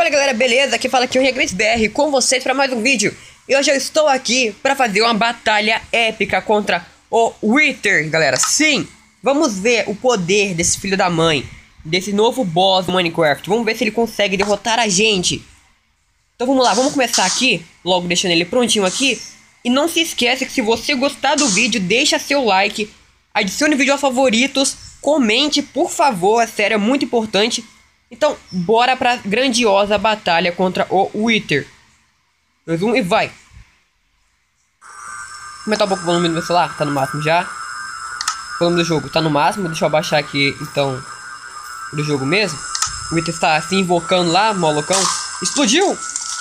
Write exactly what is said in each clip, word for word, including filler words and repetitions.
Fala galera, beleza? Aqui fala aqui o ReGramesBR com vocês para mais um vídeo. E hoje eu estou aqui para fazer uma batalha épica contra o Wither, galera. Sim, vamos ver o poder desse filho da mãe, desse novo boss do Minecraft. Vamos ver se ele consegue derrotar a gente. Então vamos lá, vamos começar aqui, logo deixando ele prontinho aqui. E não se esqueça que se você gostar do vídeo, deixa seu like, adicione o vídeo aos favoritos, comente por favor, é sério, é muito importante. Então, bora pra grandiosa batalha contra o Wither. dois, um e vai. Vou aumentar um pouco o volume do meu celular, tá no máximo já. O volume do jogo tá no máximo, deixa eu abaixar aqui, então, do jogo mesmo. O Wither está se invocando lá, molocão. Explodiu!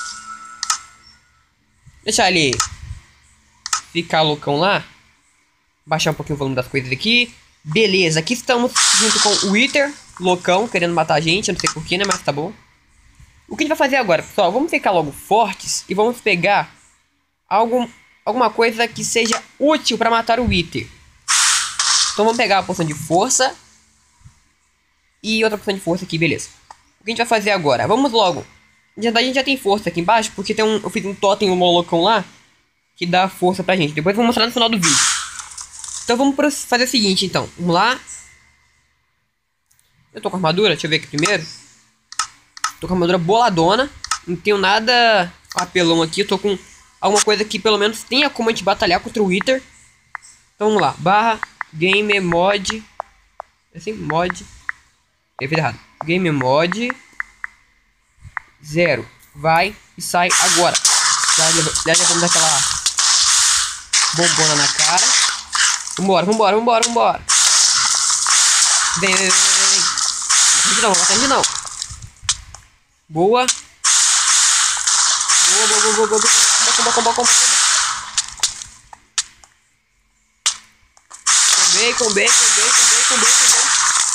Deixar ele ficar loucão lá. Baixar um pouquinho o volume das coisas aqui. Beleza, aqui estamos junto com o Wither, loucão, querendo matar a gente, eu não sei porquê, né, mas tá bom. O que a gente vai fazer agora, pessoal? Vamos ficar logo fortes e vamos pegar algum, alguma coisa que seja útil para matar o Wither. Então vamos pegar a poção de força e outra poção de força aqui, beleza. O que a gente vai fazer agora? Vamos logo. Na verdade a gente já tem força aqui embaixo, porque tem um, eu fiz um totem, um molocão lá, que dá força pra gente. Depois eu vou mostrar no final do vídeo. Então vamos fazer o seguinte, então. Vamos lá. Eu tô com armadura, deixa eu ver aqui primeiro. Tô com armadura boladona. Não tenho nada apelão aqui. Eu tô com alguma coisa que pelo menos tenha como a gente batalhar contra o Wither. Então vamos lá. Barra Game Mod. Assim, mod. Eu fiz errado. Game Mod. Zero. Vai e sai agora. Já levamos aquela bombona na cara. Vambora, vambora, vambora, vambora. Vem, vem, vem, vem. Não vai atender não. Boa. Boa, boa, boa, boa, boa. Comba, comba, comba, comba. Combei, combei, combei, combei, combei, combei.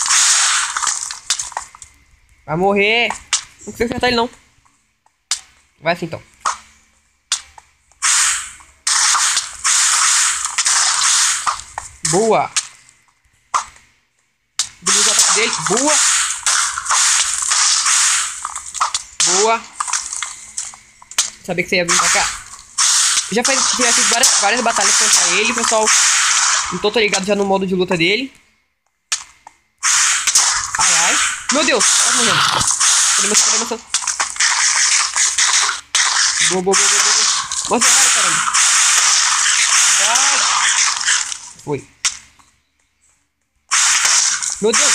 Vai morrer. Não consigo acertar ele não. Vai assim então. Boa. Beleza o ataque dele. Boa. Boa. Sabia que você ia vir pra cá. Eu já, faz, já fiz várias, várias batalhas contra ele, pessoal. Então tô ligado já no modo de luta dele. Ai, ai. Meu Deus. Tá morrendo. Cadê meu cadê meu Boa, boa, boa, boa, boa. Nossa, vai, caramba. Vai. Foi. Meu Deus.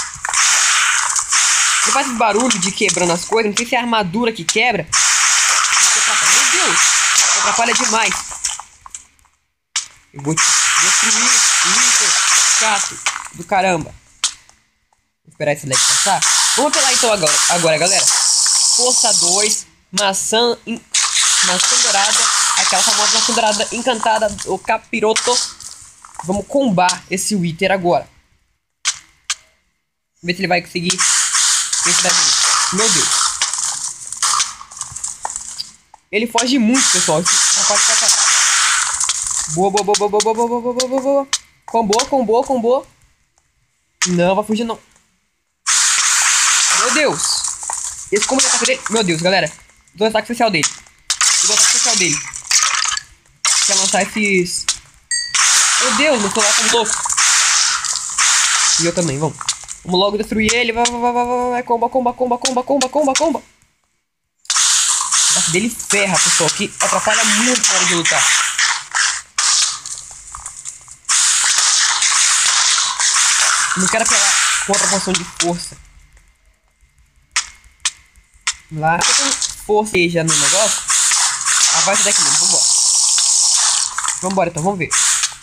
Ele faz esse barulho de quebrando as coisas. Não sei se é a armadura que quebra. Meu Deus. Atrapalha demais. Eu vou destruir o Wither chato do caramba. Vou esperar esse lag passar. Vamos apelar então agora, agora galera. Força dois. Maçã, in, maçã dourada. Aquela famosa maçã dourada encantada. O capiroto. Vamos combar esse Wither agora. Ver se ele vai conseguir. Meu Deus. Ele foge muito, pessoal. Boa, boa, boa, boa, boa, boa, boa, boa, boa, boa, boa. Combou, combou, combou. Não, vai fugir não. Meu Deus. Esse combo de ataque dele. Meu Deus, galera. Do ataque especial dele. Do ataque especial dele. Quer lançar esses. Meu Deus, meu celular tá louco. E eu também, vamos. Vamos logo destruir ele. Vai, vai, vai, vai, vai. Comba, comba, comba, comba, comba, comba, comba. O ataque dele ferra, pessoal. Que atrapalha muito na hora de lutar. Não quero apelar contra a poção de força. Vamos lá. Força já no negócio. Ah, vai daqui mesmo. Vambora. Vambora então, vamos ver.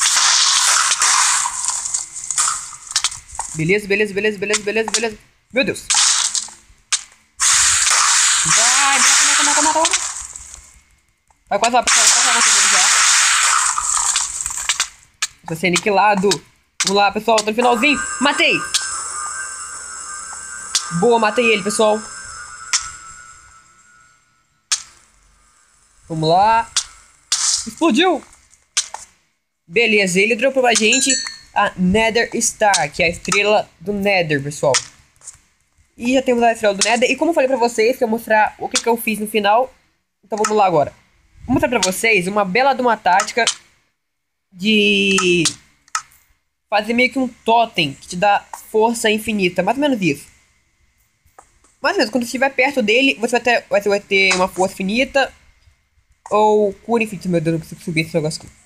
Beleza, beleza, beleza, beleza, beleza, beleza. Meu Deus. Vai, mata, mata, mata, mata, mata. Vai quase lá, pessoal. Quase lá, mata ele já. Vai ser aniquilado. Vamos lá, pessoal. Tô no finalzinho. Matei. Boa, matei ele, pessoal. Vamos lá. Explodiu. Beleza, ele dropou pra gente a Nether Star, que é a estrela do Nether, pessoal. E já temos a estrela do Nether. E como eu falei pra vocês, que eu ia mostrar o que, que eu fiz no final. Então vamos lá agora. Vou mostrar pra vocês uma bela de uma tática de fazer meio que um totem que te dá força infinita. Mais ou menos isso. Mais ou menos, quando você estiver perto dele, você vai ter, você vai ter uma força infinita. Ou cura infinita. Meu Deus, não consigo subir esse negócio aqui.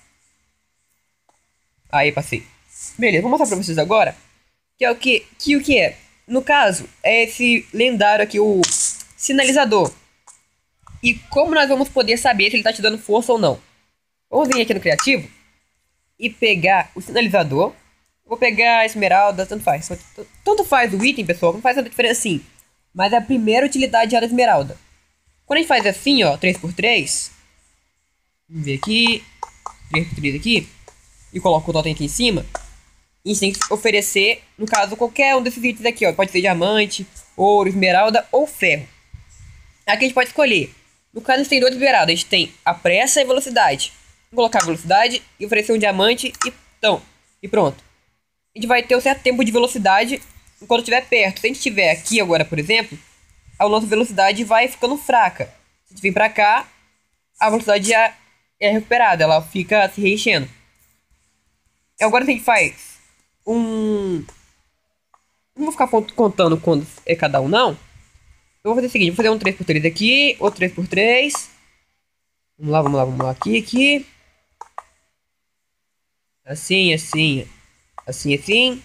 Aí, passei. Beleza, vou mostrar pra vocês agora. Que é o que, que o que é. No caso, é esse lendário aqui, o sinalizador. E como nós vamos poder saber se ele tá te dando força ou não? Vamos vir aqui no criativo e pegar o sinalizador. Vou pegar a esmeralda, tanto faz. Tanto faz o item, pessoal, não faz tanta diferença assim. Mas é a primeira utilidade da esmeralda. Quando a gente faz assim, ó, três por três. Vamos ver aqui. três por três aqui. E coloca o totem aqui em cima. A gente tem que oferecer, no caso, qualquer um desses itens aqui, ó. Pode ser diamante, ouro, esmeralda ou ferro. Aqui a gente pode escolher. No caso, a gente tem dois esmeraldas. A gente tem a pressa e a velocidade. Vamos colocar a velocidade e oferecer um diamante e, então, e pronto. A gente vai ter um certo tempo de velocidade enquanto estiver perto. Se a gente estiver aqui agora, por exemplo, a nossa velocidade vai ficando fraca. Se a gente vir pra cá, a velocidade já é recuperada. Ela fica se reenchendo. Agora a gente faz um... Não vou ficar contando quando é cada um, não. Eu vou fazer o seguinte, vou fazer um três por três aqui, outro três por três. Vamos lá, vamos lá, vamos lá, aqui, aqui. Assim, assim, assim, assim.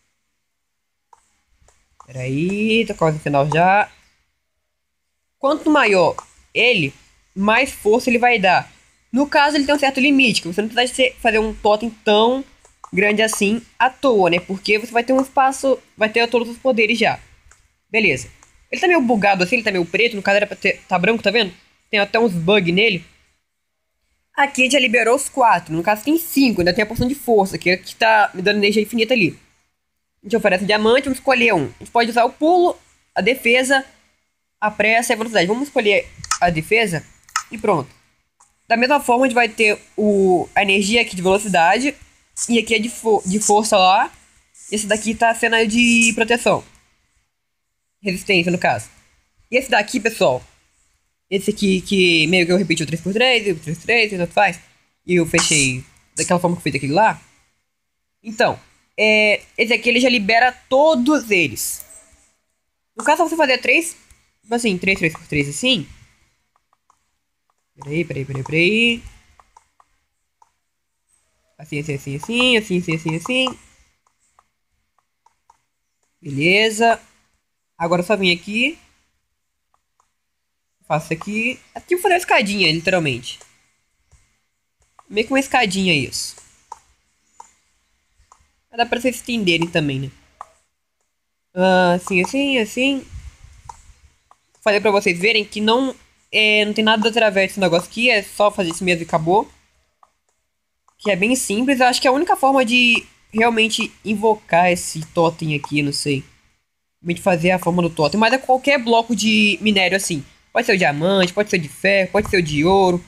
Peraí, tô quase no final já. Quanto maior ele, mais força ele vai dar. No caso, ele tem um certo limite, que você não precisa fazer um totem tão grande assim à toa, né? Porque você vai ter um espaço, vai ter todos os poderes já. Beleza. Ele tá meio bugado assim, ele tá meio preto, no caso era pra ter, tá branco, tá vendo? Tem até uns bugs nele. Aqui a gente já liberou os quatro, no caso tem cinco, ainda tem a porção de força, que, é que tá me dando energia infinita ali. A gente oferece um diamante, vamos escolher um. A gente pode usar o pulo, a defesa, a pressa e a velocidade. Vamos escolher a defesa e pronto. Da mesma forma a gente vai ter o, a energia aqui de velocidade. E aqui é de, fo de força lá. Esse daqui tá sendo a de proteção. Resistência, no caso. E esse daqui, pessoal. Esse aqui que meio que eu repeti o três por três, o três por três, e tanto faz. E eu fechei daquela forma que eu fiz aquele lá. Então, é, esse aqui ele já libera todos eles. No caso, se você fazer três, assim, três, três por três assim. Peraí, peraí, peraí, peraí. Assim, assim, assim, assim, assim, assim, assim, assim. Beleza. Agora eu só vim aqui. Faço aqui. Aqui eu vou fazer uma escadinha, literalmente. Meio que uma escadinha isso. Dá pra vocês estenderem também, né? Ah, assim, assim, assim. Falei pra vocês verem que não, é, não tem nada através desse negócio aqui. É só fazer isso mesmo e acabou. Que é bem simples. Eu acho que é a única forma de realmente invocar esse totem aqui, não sei. Realmente fazer a forma do totem. Mas é qualquer bloco de minério assim. Pode ser o diamante, pode ser o de ferro, pode ser o de ouro.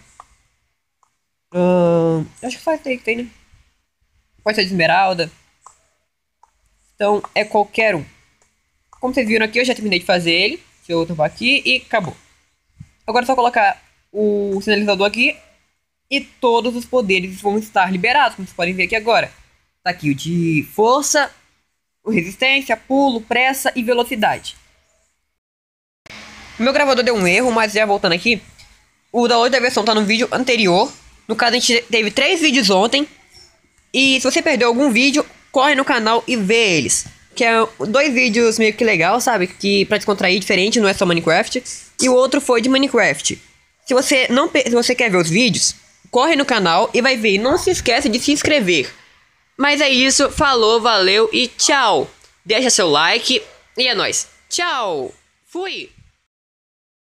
Hum, acho que só esse aí que tem, né? Pode ser de esmeralda. Então é qualquer um. Como vocês viram aqui, eu já terminei de fazer ele. Deixa eu tampar aqui e acabou. Agora é só colocar o sinalizador aqui. E todos os poderes vão estar liberados, como vocês podem ver aqui agora. Tá aqui o de força, o resistência, pulo, pressa e velocidade. O meu gravador deu um erro, mas já voltando aqui. O download da versão tá no vídeo anterior. No caso, a gente teve três vídeos ontem. E se você perdeu algum vídeo, corre no canal e vê eles. Que é dois vídeos meio que legal, sabe? Que pra descontrair diferente, não é só Minecraft. E o outro foi de Minecraft. Se você, não, se você quer ver os vídeos, corre no canal e vai ver. E não se esqueça de se inscrever. Mas é isso, falou, valeu e tchau. Deixa seu like e é nóis. Tchau, fui!